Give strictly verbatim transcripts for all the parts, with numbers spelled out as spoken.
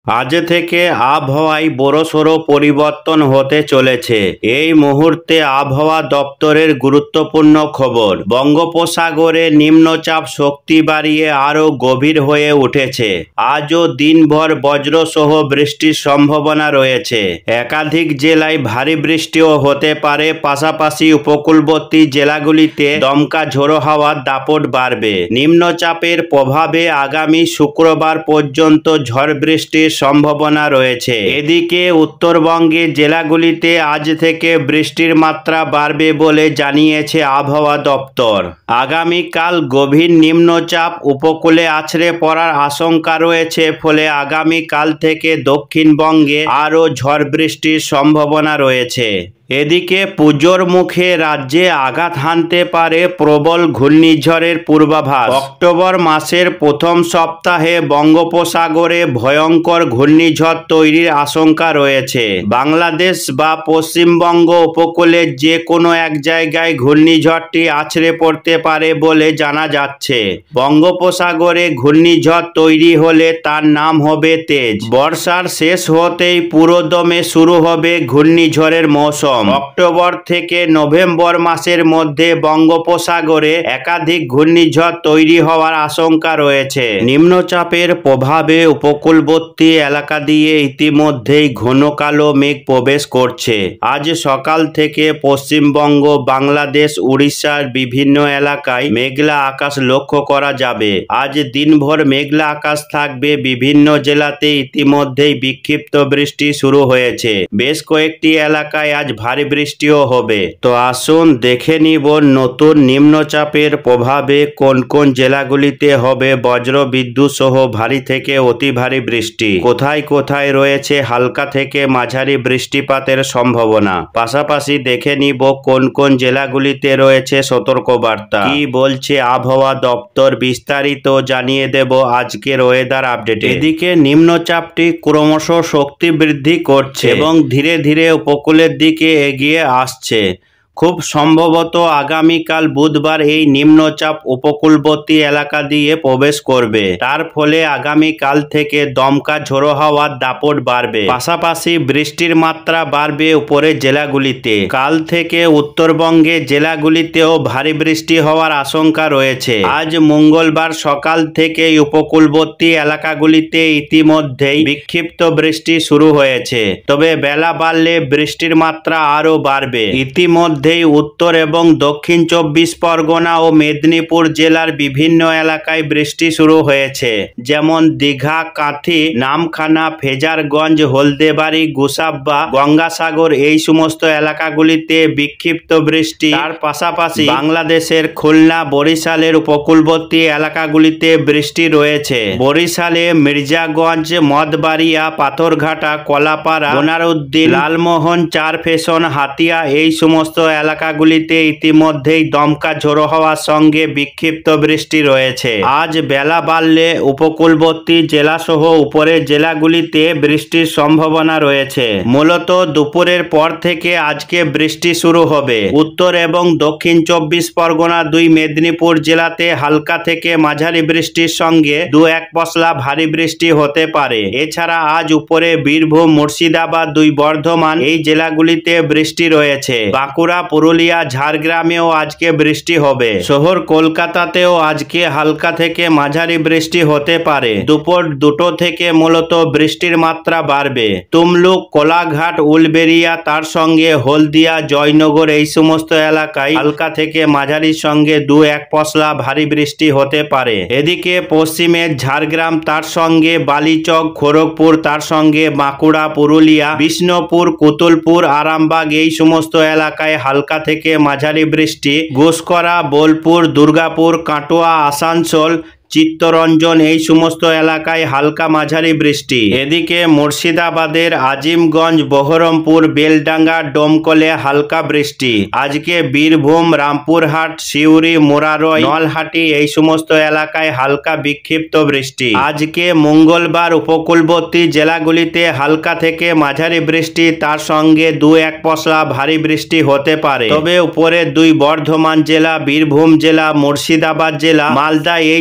আজ থেকে আবহাওয়ায় বড়সড় পরিবর্তন হতে চলেছে। এই মুহূর্তে আবহাওয়া দপ্তরের গুরুত্বপূর্ণ খবর, বঙ্গোপসাগরে নিম্নচাপ শক্তি বাড়িয়ে আরও গভীর হয়ে উঠেছে। আজও দিনভর বজ্রসহ বৃষ্টির সম্ভাবনা রয়েছে। একাধিক জেলায় ভারী বৃষ্টিও হতে পারে। পাশাপাশি উপকূলবর্তী জেলাগুলিতে দমকা ঝোড়ো হাওয়ার দাপট বাড়বে। নিম্নচাপের প্রভাবে আগামী শুক্রবার পর্যন্ত ঝড় বৃষ্টির সম্ভাবনা রয়েছে। এদিকে উত্তরবঙ্গে জেলাগুলিতে আজ থেকে বৃষ্টির মাত্রা বাড়বে বলে জানিয়েছে আবহাওয়া দপ্তর। আগামীকাল গভীর নিম্নচাপ উপকূলে আছড়ে পড়ার আশঙ্কা রয়েছে, ফলে আগামীকাল থেকে দক্ষিণবঙ্গে আরও ঝড় বৃষ্টির সম্ভাবনা রয়েছে। এদিকে পুজোর মুখে রাজ্যে আঘাত হানতে পারে প্রবল ঘূর্ণিঝড়ের পূর্বাভাস। অক্টোবর মাসের প্রথম সপ্তাহে বঙ্গোপসাগরে ভয়ঙ্কর ঘূর্ণিঝড় তৈরির আশঙ্কা রয়েছে। বাংলাদেশ বা পশ্চিমবঙ্গ উপকূলের যে কোনো এক জায়গায় ঘূর্ণিঝড়টি আছড়ে পড়তে পারে বলে জানা যাচ্ছে। বঙ্গোপসাগরে ঘূর্ণিঝড় তৈরি হলে তার নাম হবে তেজ। বর্ষার শেষ হতেই পুরোদমে শুরু হবে ঘূর্ণিঝড়ের মৌসুম। অক্টোবর থেকে নভেম্বর মাসের মধ্যে বঙ্গোপসাগরে একাধিক ঘূর্ণিঝড় তৈরি হওয়ার আশঙ্কা রয়েছে। নিম্নচাপের প্রভাবে উপকূলবর্তী এলাকা দিয়ে ইতিমধ্যেই ঘন কালো মেঘ প্রবেশ করছে। আজ সকাল থেকে পশ্চিমবঙ্গ, বাংলাদেশ, উড়িষ্যার বিভিন্ন এলাকায় মেঘলা আকাশ লক্ষ্য করা যাবে। আজ দিনভর মেঘলা আকাশ থাকবে। বিভিন্ন জেলাতে ইতিমধ্যেই বিক্ষিপ্ত বৃষ্টি শুরু হয়েছে। বেশ কয়েকটি এলাকায় আজ ভারী বৃষ্টিও হবে। তো আসুন দেখে নিব নতুন নিম্নচাপের প্রভাবে কোন কোন জেলাগুলিতে হবে বজ্র বিদ্যুৎ সহ ভারী থেকে অতি ভারী বৃষ্টি, কোথায় কোথায় রয়েছে হালকা থেকে মাঝারি বৃষ্টিপাতের সম্ভাবনা। পাশাপাশি দেখে নিব কোন কোন জেলাগুলিতে রয়েছে সতর্কবার্তা। কি বলছে আবহাওয়া দপ্তর, বিস্তারিত জানিয়ে দেব আজকের ওয়েদার আপডেটে। এদিকে নিম্নচাপটি ক্রমশ শক্তি বৃদ্ধি করছে এবং ধীরে ধীরে উপকূলের দিকে এগিয়ে আসছে। খুব সম্ভবত আগামীকাল বুধবার এই নিম্নচাপ উপকূলবর্তী এলাকা দিয়ে প্রবেশ করবে। তার ফলে আগামীকাল থেকে দমকা ঝোড়ো হাওয়ার দাপট বাড়বে। পাশাপাশি বৃষ্টির মাত্রা বাড়বে উপরের জেলাগুলিতে। কাল থেকে উত্তরবঙ্গে জেলাগুলিতেও ভারী বৃষ্টি হওয়ার আশঙ্কা রয়েছে। আজ মঙ্গলবার সকাল থেকে উপকূলবর্তী এলাকাগুলিতে ইতিমধ্যেই বিক্ষিপ্ত বৃষ্টি শুরু হয়েছে, তবে বেলা বাড়লে বৃষ্টির মাত্রা আরও বাড়বে। ইতিমধ্যে উত্তর এবং দক্ষিণ চব্বিশ পরগনা ও মেদিনীপুর জেলার বিভিন্ন এলাকায় বৃষ্টি শুরু হয়েছে, যেমন দীঘা, কাঁথি, নামখানা, ফেজারগঞ্জ, হলদেবাড়ি, গোসাবা, গঙ্গাসাগর এই সমস্ত এলাকাগুলিতে বিক্ষিপ্ত বৃষ্টি। তার পাশাপাশি বাংলাদেশের খুলনা, বরিশালের উপকূলবর্তী এলাকাগুলিতে বৃষ্টি রয়েছে। বরিশালে মির্জাগঞ্জ, মদবাড়িয়া, পাথরঘাটা, কলাপাড়া, বোনারউদ্দিন, লালমোহন, চারফেশন, হাতিয়া এই সমস্ত এলাকাগুলিতে ইতিমধ্যেই দমকা ঝোড়ো হওয়ার সঙ্গে বিক্ষিপ্ত বৃষ্টি রয়েছে। আজ বেলা বাড়লে উপকূলবর্তী জেলাসহ উপরের জেলাগুলিতে বৃষ্টির সম্ভাবনা রয়েছে। মূলত দুপুরের পর থেকে আজকে বৃষ্টি শুরু হবে। উত্তর এবং দক্ষিণ চব্বিশ পরগনা, দুই মেদিনীপুর জেলাতে হালকা থেকে মাঝারি বৃষ্টির সঙ্গে দু এক পশলা ভারী বৃষ্টি হতে পারে। এছাড়া আজ উপরে বীরভূম, মুর্শিদাবাদ, দুই বর্ধমান এই জেলাগুলিতে বৃষ্টি রয়েছে। বাঁকুড়া, পুরুলিয়া, ঝাড়গ্রামেও আজকে বৃষ্টি হবে। শহর কলকাতাতেও আজকে হালকা থেকে মাঝারি বৃষ্টি হতে পারে। দুপুর দুটো থেকে মূলত বৃষ্টির মাত্রা বাড়বে। তুমলুক, কোলাঘাট, উলবেড়িয়া, তার সঙ্গে হলদিয়া, জয়নগর এই সমস্ত এলাকায় হালকা থেকে মাঝারির সঙ্গে দু এক পশলা ভারী বৃষ্টি হতে পারে। এদিকে পশ্চিমের ঝাড়গ্রাম, তার সঙ্গে বালিচক, খড়গপুর, তার সঙ্গে বাঁকুড়া, পুরুলিয়া, বিষ্ণুপুর, কুতুলপুর, আরামবাগ এই সমস্ত এলাকায় হালকা থেকে মাঝারি বৃষ্টি। ঘুষকরা, বোলপুর, দুর্গাপুর, কাটোয়া, আসানসোল, চিত্তরঞ্জন এই সমস্ত এলাকায় হালকা মাঝারি বৃষ্টি। এদিকে মুর্শিদাবাদের আজিমগঞ্জ, বহরমপুর, বেলডাঙ্গা, ডোমকলে হালকা বৃষ্টি। আজকে বীরভূম, রামপুরহাট, সিউড়ি, মোরারই, নলহাটি এই সমস্ত এলাকায় হালকা বিক্ষিপ্ত বৃষ্টি। আজকে মঙ্গলবার উপকূলবর্তী জেলাগুলিতে হালকা থেকে মাঝারি বৃষ্টি, তার সঙ্গে দু এক পশলা ভারী বৃষ্টি হতে পারে। তবে উপরে দুই বর্ধমান জেলা, বীরভূম জেলা, মুর্শিদাবাদ জেলা, মালদা এই জেলাগুলি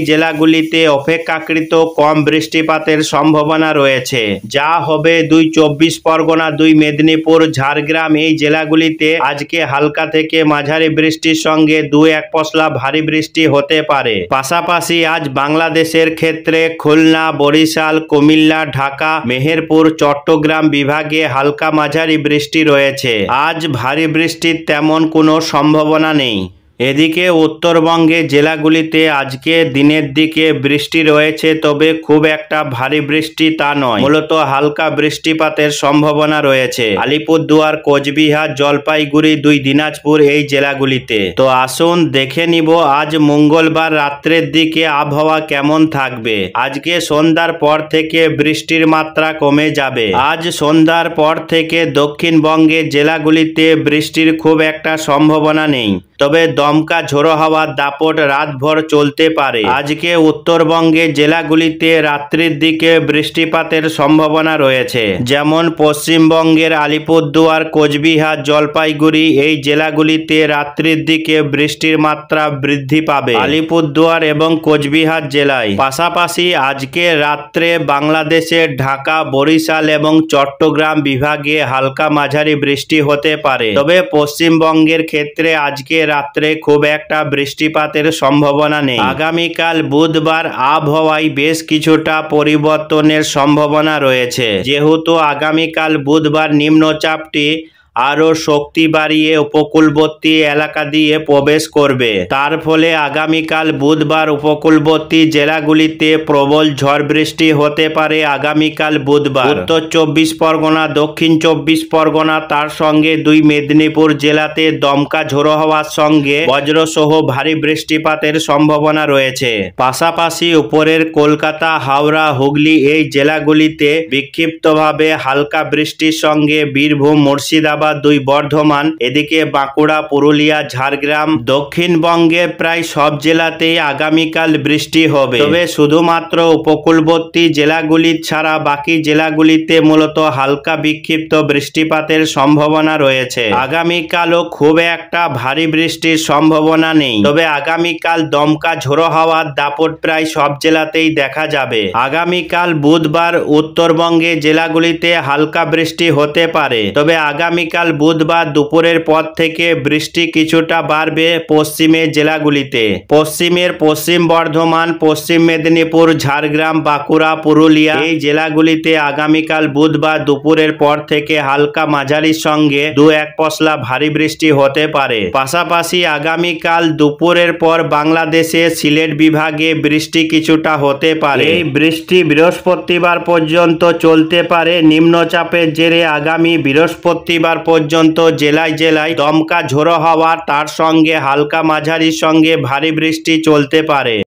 জেলাগুলিতে অপেক্ষাকৃত কম বৃষ্টিপাতের সম্ভাবনা রয়েছে, যা হবে দুই চব্বিশ পরগনা, দুই মেদিনীপুর, ঝাড়গ্রাম। এই জেলাগুলিতে আজকে হালকা থেকে মাঝারি বৃষ্টির সঙ্গে দু এক পশলা ভারী বৃষ্টি হতে পারে। পাশাপাশি আজ বাংলাদেশের ক্ষেত্রে খুলনা, বরিশাল, কুমিল্লা, ঢাকা, মেহেরপুর, চট্টগ্রাম বিভাগে হালকা মাঝারি বৃষ্টি রয়েছে। আজ ভারী বৃষ্টির তেমন কোনো সম্ভাবনা নেই। এদিকে উত্তরবঙ্গে জেলাগুলিতে আজকে দিনের দিকে বৃষ্টি রয়েছে, তবে খুব একটা ভারী বৃষ্টি তা নয়, মূলত হালকা বৃষ্টিপাতের সম্ভাবনা রয়েছে আলিপুরদুয়ার, কোচবিহার, জলপাইগুড়ি, দুই দিনাজপুর এই জেলাগুলিতে। তো আসুন দেখে নিব আজ মঙ্গলবার রাত্রের দিকে আবহাওয়া কেমন থাকবে। আজকে সন্ধ্যার পর থেকে বৃষ্টির মাত্রা কমে যাবে। আজ সন্ধ্যার পর থেকে দক্ষিণবঙ্গের জেলাগুলিতে বৃষ্টির খুব একটা সম্ভাবনা নেই, তবে দমকা ঝোড়ো হাওয়ার দাপট রাতভর চলতে পারে। আজকে উত্তরবঙ্গের জেলাগুলিতে রাত্রির দিকে বৃষ্টিপাতের সম্ভাবনা রয়েছে, যেমন পশ্চিমবঙ্গের আলিপুরদুয়ার, কোচবিহার, জলপাইগুড়ি এই জেলাগুলিতে রাত্রির দিকে বৃষ্টির মাত্রা বৃদ্ধি পাবে আলিপুরদুয়ার এবং কোচবিহার জেলায়। পাশাপাশি আজকে রাত্রে বাংলাদেশের ঢাকা, বরিশাল এবং চট্টগ্রাম বিভাগে হালকা মাঝারি বৃষ্টি হতে পারে, তবে পশ্চিমবঙ্গের ক্ষেত্রে আজকে রাত্রে খুব একটা বৃষ্টিপাতের সম্ভাবনা নেই। আগামীকাল বুধবার আবহাওয়ায় বেশ কিছুটা পরিবর্তনের সম্ভাবনা রয়েছে, যেহেতু আগামীকাল বুধবার নিম্নচাপটি আরও শক্তি বাড়িয়ে উপকূলবর্তী এলাকা দিয়ে প্রবেশ করবে। তার ফলে আগামীকাল বুধবার উপকূলবর্তী জেলাগুলিতে প্রবল ঝড় বৃষ্টি হতে পারে। আগামীকাল বুধবার উত্তর চব্বিশ পরগনা, দক্ষিণ চব্বিশ পরগনা, তার সঙ্গে দুই মেদিনীপুর জেলাতে দমকা ঝোড়ো হওয়ার সঙ্গে বজ্রসহ ভারী বৃষ্টিপাতের সম্ভাবনা রয়েছে। পাশাপাশি উপরের কলকাতা, হাওড়া, হুগলি এই জেলাগুলিতে বিক্ষিপ্তভাবে হালকা বৃষ্টির সঙ্গে বীরভূম, মুর্শিদাবাদ, দুই বর্ধমান, এদিকে বাঁকুড়া, পুরুলিয়া, ঝাড়গ্রাম, দক্ষিণবঙ্গের প্রায় সব জেলাতেই আগামীকাল বৃষ্টি হবে, তবে শুধুমাত্র উপকূলবর্তী জেলাগুলি ছাড়া বাকি জেলাগুলিতে মূলত হালকা বিক্ষিপ্ত বৃষ্টিপাতের সম্ভাবনা রয়েছে। আগামীকালও খুব একটা ভারী বৃষ্টির সম্ভাবনা নেই, তবে আগামীকাল দমকা ঝোড়ো হাওয়ার দাপট প্রায় সব জেলাতেই দেখা যাবে। আগামীকাল বুধবার উত্তরবঙ্গে জেলাগুলিতে হালকা বৃষ্টি হতে পারে, তবে আগামী কাল বুধবার দুপুরের পর থেকে বৃষ্টি কিছুটা বাড়বে পশ্চিমের জেলাগুলিতে। পশ্চিমের পশ্চিম বর্ধমান, পশ্চিম মেদিনীপুর, ঝাড়গ্রাম, বাঁকুড়া, পুরুলিয়া এই জেলাগুলিতে আগামীকাল বুধবার দুপুরের পর থেকে হালকা মাঝারির সঙ্গে দু এক পশলা ভারী বৃষ্টি হতে পারে। পাশাপাশি আগামীকাল দুপুরের পর বাংলাদেশের সিলেট বিভাগে বৃষ্টি কিছুটা হতে পারে। এই বৃষ্টি বৃহস্পতিবার পর্যন্ত চলতে পারে। নিম্নচাপের জেরে আগামী বৃহস্পতিবার পর্যন্ত জেলায় জেলায় দমকা ঝোড়ো হাওয়া, তার সঙ্গে হালকা মাঝারির সঙ্গে ভারী বৃষ্টি চলতে পারে।